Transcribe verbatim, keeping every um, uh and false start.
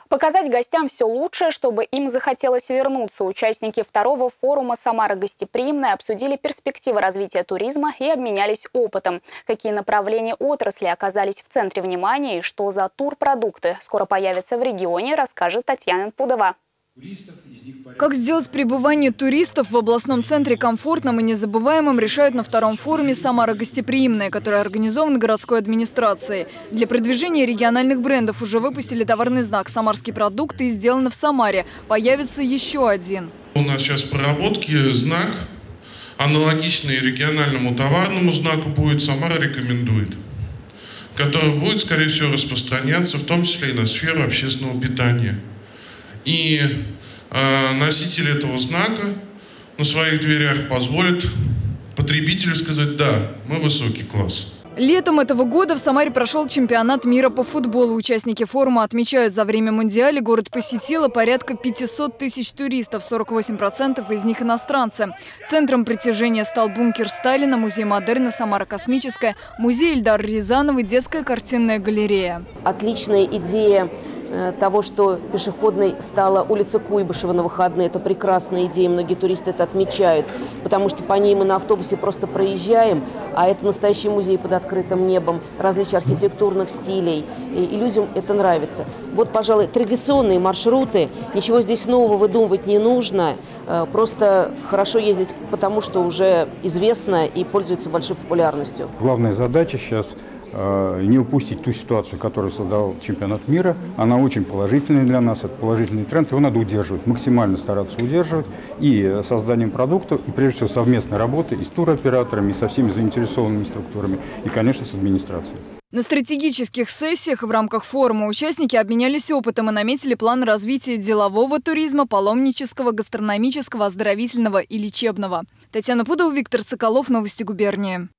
Показать гостям все лучшее, чтобы им захотелось вернуться. Участники второго форума «Самара гостеприимная» обсудили перспективы развития туризма и обменялись опытом. Какие направления отрасли оказались в центре внимания и что за турпродукты скоро появятся в регионе, расскажет Татьяна Пудова. Как сделать пребывание туристов в областном центре комфортным и незабываемым, решают на втором форуме «Самара гостеприимная», который организован городской администрацией. Для продвижения региональных брендов уже выпустили товарный знак «Самарские продукты» и «Сделано в Самаре». Появится еще один. У нас сейчас в проработке знак, аналогичный региональному товарному знаку будет «Самара рекомендует», который будет, скорее всего, распространяться в том числе и на сферу общественного питания. И э, носитель этого знака на своих дверях позволит потребителю сказать: да, мы высокий класс. Летом этого года в Самаре прошел чемпионат мира по футболу. Участники форума отмечают, за время Мундиаля город посетило порядка пятисот тысяч туристов, сорок восемь процентов из них иностранцы. Центром притяжения стал бункер Сталина, музей модерна «Самара космическая», музей Ильдара Рязанова, детская картинная галерея. Отличная идея того, что пешеходной стала улица Куйбышева на выходные. Это прекрасная идея, многие туристы это отмечают, потому что по ней мы на автобусе просто проезжаем, а это настоящий музей под открытым небом, различных архитектурных стилей, и, и людям это нравится. Вот, пожалуй, традиционные маршруты, ничего здесь нового выдумывать не нужно, просто хорошо ездить, потому что уже известно и пользуется большой популярностью. Главная задача сейчас не упустить ту ситуацию, которую создал чемпионат мира. Она очень положительная для нас, это положительный тренд, его надо удерживать, максимально стараться удерживать и созданием продуктов, и прежде всего совместной работы и с туроператорами, и со всеми заинтересованными структурами, и, конечно, с администрацией. На стратегических сессиях в рамках форума участники обменялись опытом и наметили план развития делового туризма, паломнического, гастрономического, оздоровительного и лечебного. Татьяна Пудова, Виктор Соколов, Новости губернии.